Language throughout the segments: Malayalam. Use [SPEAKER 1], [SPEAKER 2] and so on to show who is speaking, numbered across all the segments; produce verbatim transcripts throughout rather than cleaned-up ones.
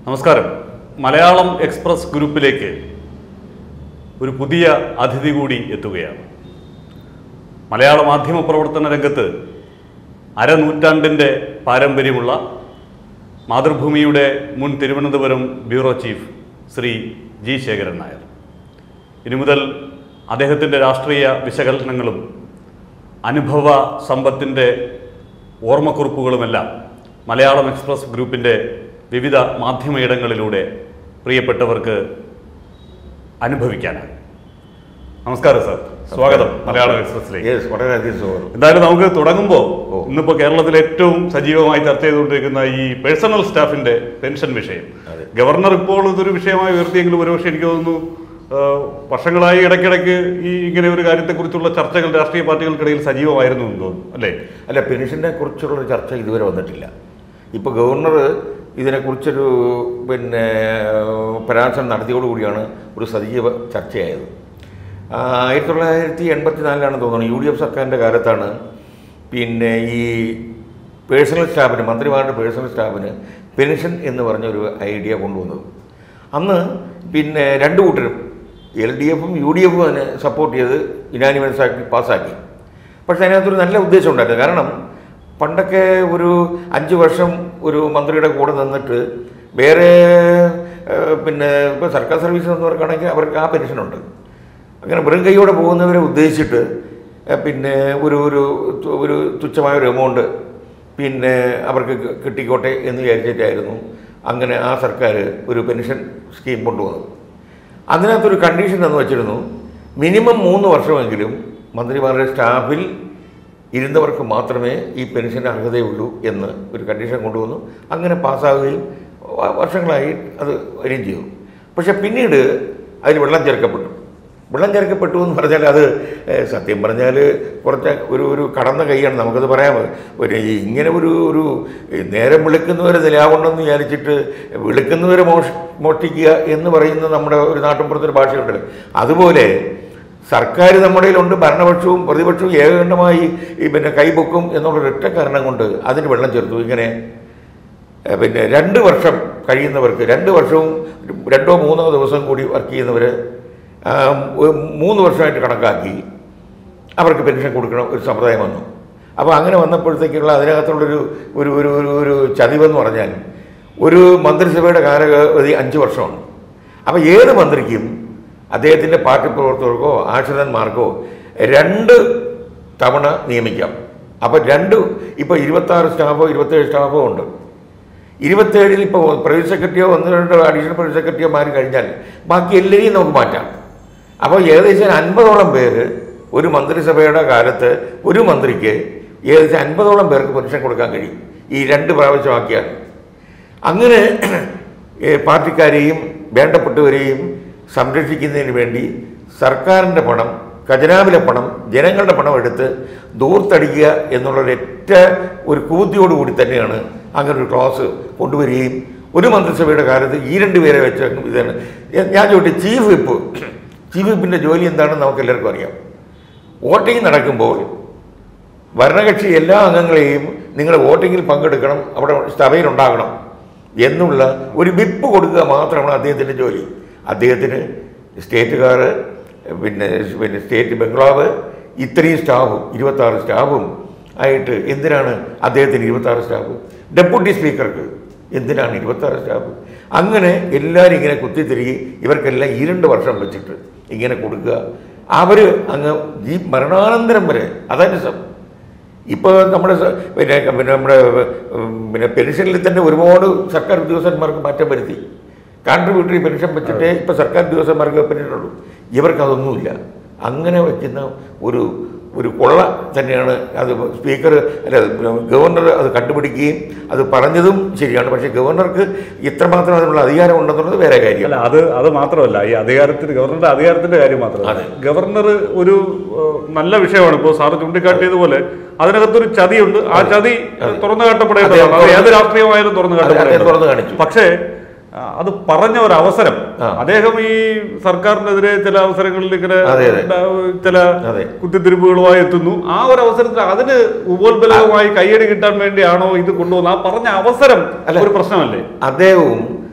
[SPEAKER 1] നമസ്കാരം. മലയാളം എക്സ്പ്രസ് ഗ്രൂപ്പിലേക്ക് ഒരു പുതിയ അതിഥി കൂടി എത്തുകയാണ്. മലയാള മാധ്യമ പ്രവർത്തന രംഗത്ത് അരനൂറ്റാണ്ടിൻ്റെ പാരമ്പര്യമുള്ള മാതൃഭൂമിയുടെ മുൻ Thiruvananthapuram bureau chief Shri G Sekharan Nair. ഇനി മുതൽ അദ്ദേഹത്തിൻ്റെ രാഷ്ട്രീയ വിശകലനങ്ങളും അനുഭവ സമ്പത്തിൻ്റെ ഓർമ്മക്കുറിപ്പുകളുമെല്ലാം മലയാളം എക്സ്പ്രസ് ഗ്രൂപ്പിൻ്റെ വിവിധ മാധ്യമയിടങ്ങളിലൂടെ പ്രിയപ്പെട്ടവർക്ക് അനുഭവിക്കാനാണ്. നമസ്കാരം സാർ, സ്വാഗതം മലയാളം എക്സ്പ്രസിലേക്ക്. എന്തായാലും നമുക്ക് തുടങ്ങുമ്പോൾ ഇന്നിപ്പോൾ കേരളത്തിൽ ഏറ്റവും സജീവമായി ചർച്ച ചെയ്തുകൊണ്ടിരിക്കുന്ന ഈ പേഴ്സണൽ സ്റ്റാഫിൻ്റെ പെൻഷൻ വിഷയം, ഗവർണർ ഇപ്പോൾ ഇതൊരു വിഷയമായി ഉയർത്തിയെങ്കിലും ഒരുപക്ഷെ എനിക്ക് തോന്നുന്നു വർഷങ്ങളായി ഇടയ്ക്കിടയ്ക്ക് ഈ ഇങ്ങനെ ഒരു കാര്യത്തെക്കുറിച്ചുള്ള ചർച്ചകൾ രാഷ്ട്രീയ പാർട്ടികൾക്കിടയിൽ സജീവമായിരുന്നു എന്ന് തോന്നുന്നു, അല്ലേ?
[SPEAKER 2] അല്ല, പെൻഷനെ കുറിച്ചുള്ള ചർച്ച ഇതുവരെ വന്നിട്ടില്ല. ഇപ്പോൾ ഗവർണർ ഇതിനെക്കുറിച്ചൊരു പിന്നെ പരാമർശം നടത്തിയോടുകൂടിയാണ് ഒരു സജീവ ചർച്ചയായത്. ആയിരത്തി തൊള്ളായിരത്തി എൺപത്തി നാലിലാണ് തോന്നുന്നു യു ഡി എഫ് സർക്കാരിൻ്റെ കാലത്താണ് പിന്നെ ഈ പേഴ്സണൽ സ്റ്റാഫിന്, മന്ത്രിമാരുടെ പേഴ്സണൽ സ്റ്റാഫിന് പെൻഷൻ എന്ന് പറഞ്ഞൊരു ഐഡിയ കൊണ്ടുവന്നത്. അന്ന് പിന്നെ രണ്ടു കൂട്ടരും എൽ ഡി എഫും യു ഡി എഫും അതിനെ സപ്പോർട്ട് ചെയ്ത് യുനാനിമസ് ആക്കി പാസ്സാക്കി. പക്ഷേ അതിനകത്തൊരു നല്ല ഉദ്ദേശം ഉണ്ടായിരുന്നു. കാരണം പണ്ടൊക്കെ ഒരു അഞ്ച് വർഷം ഒരു മന്ത്രിയുടെ കൂടെ നിന്നിട്ട് വേറെ പിന്നെ ഇപ്പോൾ സർക്കാർ സർവീസ് എന്നവർക്കാണെങ്കിൽ അവർക്ക് ആ പെൻഷനുണ്ട്. അങ്ങനെ വെറും കൈയോടെ പോകുന്നവരെ ഉദ്ദേശിച്ചിട്ട് പിന്നെ ഒരു ഒരു ഒരു തുച്ഛമായൊരു എമൗണ്ട് പിന്നെ അവർക്ക് കിട്ടിക്കോട്ടെ എന്ന് വിചാരിച്ചിട്ടായിരുന്നു അങ്ങനെ ആ സർക്കാർ ഒരു പെൻഷൻ സ്കീം കൊണ്ടുവന്നത്. അതിനകത്തൊരു കണ്ടീഷൻ എന്ന് വെച്ചിരുന്നു, മിനിമം മൂന്ന് വർഷമെങ്കിലും മന്ത്രിമാരുടെ സ്റ്റാഫിൽ ഇരുന്നവർക്ക് മാത്രമേ ഈ പെൻഷന് അർഹതയുള്ളൂ എന്ന് ഒരു കണ്ടീഷൻ കൊണ്ടുവന്നു. അങ്ങനെ പാസ്സാവുകയും വർഷങ്ങളായി അത് വരികയും ചെയ്തു. പക്ഷെ പിന്നീട് അതിന് വെള്ളം ചേർക്കപ്പെട്ടു. വെള്ളം ചേർക്കപ്പെട്ടു എന്ന് പറഞ്ഞാൽ അത് സത്യം പറഞ്ഞാൽ കുറച്ച് ഒരു ഒരു കടന്ന കൈയാണ്, നമുക്കത് പറയാം. ഒരു ഇങ്ങനെ ഒരു ഒരു നേരം വിളിക്കുന്നവരെ നിലാവുണ്ടെന്ന് വിചാരിച്ചിട്ട് വിളിക്കുന്നവരെ മോഷ മോഷ്ടിക്കുക എന്ന് പറയുന്ന നമ്മുടെ ഒരു നാട്ടിൻപുറത്തൊരു ഭാഷയുണ്ടല്ലോ. അതുപോലെ സർക്കാർ നമ്മുടെ കയ്യിലുണ്ട്, ഭരണപക്ഷവും പ്രതിപക്ഷവും ഏകകണ്ഠമായി ഈ പിന്നെ കൈപൊക്കും എന്നുള്ളൊരൊറ്റ കാരണം കൊണ്ട് അതിന് വെള്ളം ചേർത്തു. ഇങ്ങനെ പിന്നെ രണ്ട് വർഷം കഴിയുന്നവർക്ക്, രണ്ട് വർഷവും രണ്ടോ മൂന്നോ ദിവസം കൂടി വർക്ക് ചെയ്യുന്നവർ മൂന്ന് വർഷമായിട്ട് കണക്കാക്കി അവർക്ക് പെൻഷൻ കൊടുക്കണം ഒരു സമ്പ്രദായം വന്നു. അപ്പോൾ അങ്ങനെ വന്നപ്പോഴത്തേക്കുള്ള അതിനകത്തുള്ളൊരു ഒരു ഒരു ഒരു ഒരു ചതിവെന്ന് പറഞ്ഞാൽ ഒരു മന്ത്രിസഭയുടെ കാലാവധി അഞ്ച് വർഷമാണ്. അപ്പോൾ ഏത് മന്ത്രിക്കും അദ്ദേഹത്തിൻ്റെ പാർട്ടി പ്രവർത്തകർക്കോ ആശ്രിതന്മാർക്കോ രണ്ട് തവണ നിയമിക്കാം. അപ്പോൾ രണ്ട് ഇപ്പോൾ ഇരുപത്താറ് സ്റ്റാഫോ ഇരുപത്തേഴ് സ്റ്റാഫോ ഉണ്ട്. ഇരുപത്തേഴിൽ ഇപ്പോൾ പ്രൈവറ്റ് സെക്രട്ടറിയോ ഒന്ന് രണ്ട് അഡീഷണൽ പ്രൈവറ്റ് സെക്രട്ടറിയോ മാറി കഴിഞ്ഞാൽ ബാക്കി എല്ലാവരെയും നമുക്ക് മാറ്റാം. അപ്പോൾ ഏകദേശം അൻപതോളം പേര് ഒരു മന്ത്രിസഭയുടെ കാലത്ത് ഒരു മന്ത്രിക്ക് ഏകദേശം അൻപതോളം പേർക്ക് പെൻഷൻ കൊടുക്കാൻ കഴിയും ഈ രണ്ട് പ്രാവശ്യമാക്കിയാൽ. അങ്ങനെ പാർട്ടിക്കാരെയും വേണ്ടപ്പെട്ടവരെയും സംരക്ഷിക്കുന്നതിന് വേണ്ടി സർക്കാരിൻ്റെ പണം, ഖജനാവിലെ പണം, ജനങ്ങളുടെ പണം എടുത്ത് ദൂർത്തടിക്കുക എന്നുള്ളൊരൊറ്റ ഒരു കൂത്തിയോടുകൂടി തന്നെയാണ് അങ്ങനെ ഒരു ക്ലോസ് കൊണ്ടുവരികയും ഒരു മന്ത്രിസഭയുടെ കാലത്ത് ഈ രണ്ട് പേരെ വെച്ച് ഇതാണ്. ഞാൻ ചോദിച്ചു, ചീഫ് വിപ്പ് ചീഫ് വിപ്പിൻ്റെ ജോലി എന്താണെന്ന് നമുക്ക് എല്ലാവർക്കും അറിയാം. വോട്ടിംഗ് നടക്കുമ്പോൾ ഭരണകക്ഷി എല്ലാ അംഗങ്ങളെയും നിങ്ങൾ വോട്ടിങ്ങിൽ പങ്കെടുക്കണം, അവിടെ സഭയിലുണ്ടാകണം എന്നുള്ള ഒരു വിപ്പ് കൊടുക്കുക മാത്രമാണ് അദ്ദേഹത്തിൻ്റെ ജോലി. അദ്ദേഹത്തിന് സ്റ്റേറ്റുകാർ പിന്നെ പിന്നെ സ്റ്റേറ്റ് ബംഗ്ലാവ് ഇത്രയും സ്റ്റാഫും ഇരുപത്താറ് സ്റ്റാഫും ആയിട്ട് എന്തിനാണ് അദ്ദേഹത്തിന് ഇരുപത്താറ് സ്റ്റാഫ്? ഡെപ്യൂട്ടി സ്പീക്കർക്ക് എന്തിനാണ് ഇരുപത്താറ് സ്റ്റാഫ്? അങ്ങനെ എല്ലാവരും ഇങ്ങനെ കുത്തിത്തിരികെ ഇവർക്കെല്ലാം ഈ രണ്ട് വർഷം വെച്ചിട്ട് ഇങ്ങനെ കൊടുക്കുക. അവർ അങ്ങ് ഈ മരണാനന്തരം വരെ അതായത് ഇപ്പോൾ നമ്മുടെ പിന്നെ പിന്നെ നമ്മുടെ പിന്നെ പെൻഷനിൽ തന്നെ ഒരുപാട് സർക്കാർ ഉദ്യോഗസ്ഥന്മാർക്ക് മാറ്റം വരുത്തി. കോൺട്രിബ്യൂട്ടറി പെൻഷൻ വെച്ചിട്ട് ഇപ്പോൾ സർക്കാർ ഉദ്യോഗസ്ഥന്മാർക്ക് പെൻഷനുള്ളൂ. ഇവർക്കതൊന്നുമില്ല. അങ്ങനെ വയ്ക്കുന്ന ഒരു ഒരു കൊള്ള തന്നെയാണ് അത്. സ്പീക്കർ അല്ല ഗവർണർ അത് കണ്ടുപിടിക്കുകയും അത് പറഞ്ഞതും ശരിയാണ്. പക്ഷേ ഗവർണർക്ക് ഇത്രമാത്രം അതിനുള്ള അധികാരം ഉണ്ടെന്നുള്ളത് വേറെ കാര്യമല്ല.
[SPEAKER 1] അത് അത് മാത്രമല്ല, ഈ അധികാരത്തിന് ഗവർണറുടെ അധികാരത്തിന്റെ കാര്യം മാത്രമല്ല, ഗവർണർ ഒരു നല്ല വിഷയമാണ് ഇപ്പോൾ സാറ് ചൂണ്ടിക്കാട്ടിയതുപോലെ അതിനകത്തൊരു ചതിയുണ്ട്. ആ ചതി തുറന്നു കാട്ടപ്പെടേണ്ടതാണ്. ഏത് രാഷ്ട്രീയമായാലും തുറന്നു കാട്ടപ്പെടേണ്ടത്. പക്ഷേ അത് പറഞ്ഞ ഒരു അവസരം അദ്ദേഹം ഈ സർക്കാരിനെതിരെ ചില അവസരങ്ങളിൽ ഇങ്ങനെ ചില കുത്തിത്തിരിപ്പുകളുമായി എത്തുന്നു. ആ ഒരു അവസരത്തിൽ അതിന് ഉപോത്ബലകമായി കയ്യടി കിട്ടാൻ വേണ്ടിയാണോ ഇത് കൊണ്ടുപോകുന്നത്? ആ പറഞ്ഞ അവസരം ഒരു പ്രശ്നമല്ലേ?
[SPEAKER 2] അദ്ദേഹവും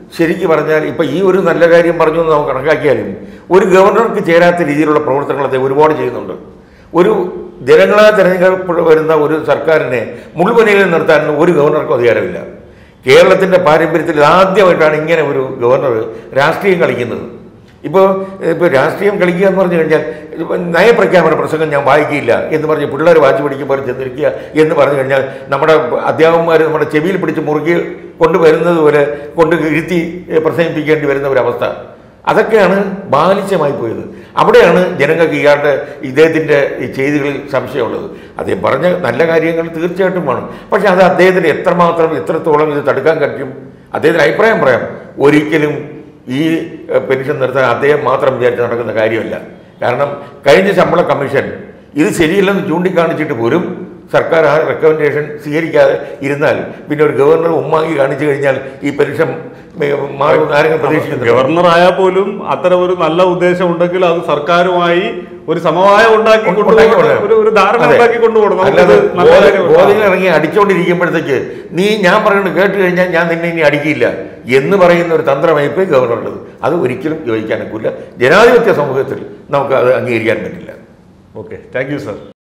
[SPEAKER 2] ശരിക്കും പറഞ്ഞാൽ ഇപ്പം ഈ ഒരു നല്ല കാര്യം പറഞ്ഞു എന്ന് നമുക്ക് കണക്കാക്കിയാലും ഒരു ഗവർണർക്ക് ചേരാത്ത രീതിയിലുള്ള പ്രവർത്തനങ്ങൾ അദ്ദേഹം ഒരുപാട് ചെയ്യുന്നുണ്ട്. ഒരു ജനങ്ങളാൽ തിരഞ്ഞെടുപ്പ് വരുന്ന ഒരു സർക്കാരിനെ മുൾമുനയിൽ നിർത്താൻ ഒരു ഗവർണർക്കും അധികാരമില്ല. കേരളത്തിൻ്റെ പാരമ്പര്യത്തിൽ ആദ്യമായിട്ടാണ് ഇങ്ങനെ ഒരു ഗവർണർ രാഷ്ട്രീയം കളിക്കുന്നത്. ഇപ്പോൾ ഇപ്പോൾ രാഷ്ട്രീയം കളിക്കുക എന്ന് പറഞ്ഞു കഴിഞ്ഞാൽ നയപ്രഖ്യാപന പ്രസംഗം ഞാൻ വായിക്കില്ല എന്ന് പറഞ്ഞ് പിള്ളേർ വാച്ച് പിടിക്കുമ്പോൾ ചെന്നിരിക്കുക എന്ന് പറഞ്ഞു കഴിഞ്ഞാൽ നമ്മുടെ അധ്യാപകന്മാർ നമ്മുടെ ചെവിയിൽ പിടിച്ച് മുറുകി കൊണ്ടുവരുന്നത് പോലെ കൊണ്ട് ഇരുത്തി പ്രസംഗിപ്പിക്കേണ്ടി വരുന്ന ഒരവസ്ഥ, അതൊക്കെയാണ് ബാലിശ്യമായി പോയത്. അവിടെയാണ് ജനങ്ങൾക്ക് ഇയാളുടെ ഇദ്ദേഹത്തിൻ്റെ ഈ ചെയ്തികളിൽ സംശയമുള്ളത്. അദ്ദേഹം പറഞ്ഞ നല്ല കാര്യങ്ങൾ തീർച്ചയായിട്ടും വേണം, പക്ഷെ അത് അദ്ദേഹത്തിന് എത്രമാത്രം എത്രത്തോളം ഇത് തടുക്കാൻ കഴിയും അദ്ദേഹത്തിന് അഭിപ്രായം പറയാം. ഒരിക്കലും ഈ പെൻഷൻ നിർത്താൻ അദ്ദേഹം മാത്രം വിചാരിച്ച് നടക്കുന്ന കാര്യമല്ല. കാരണം കഴിഞ്ഞ ശമ്പള കമ്മീഷൻ ഇത് ശരിയല്ലെന്ന് ചൂണ്ടിക്കാണിച്ചിട്ട് പോലും സർക്കാർ ആ റെക്കമെൻഡേഷൻ സ്വീകരിക്കാതെ ഇരുന്നാൽ പിന്നെ ഒരു ഗവർണർ ഉമ്മാക്കി കാണിച്ചു കഴിഞ്ഞാൽ ഈ പെൻഷൻ ആരെങ്കിലും പ്രതീക്ഷിക്കുന്നു.
[SPEAKER 1] ഗവർണർ ആയാൽ പോലും അത്തരം ഒരു നല്ല ഉദ്ദേശം ഉണ്ടെങ്കിൽ അത് സർക്കാരുമായി ഒരു സമവായം ഉണ്ടാക്കി ഒരു ധാരണ ഉണ്ടാക്കി കൊണ്ടുപോകണം.
[SPEAKER 2] ബോധങ്ങൾ ഇറങ്ങി അടിച്ചുകൊണ്ടിരിക്കുമ്പോഴത്തേക്ക് നീ ഞാൻ പറയുന്നത് കേട്ട് കഴിഞ്ഞാൽ ഞാൻ നിന്നെ ഇനി അടിക്കില്ല എന്ന് പറയുന്ന ഒരു തന്ത്രമായി പോയി ഗവർണറുള്ളത്. അത് ഒരിക്കലും യോജിക്കാൻ ഒക്കില്ല. ജനാധിപത്യ സമൂഹത്തിൽ നമുക്ക് അത് അംഗീകരിക്കാൻ പറ്റില്ല.
[SPEAKER 1] Okay, thank you sir.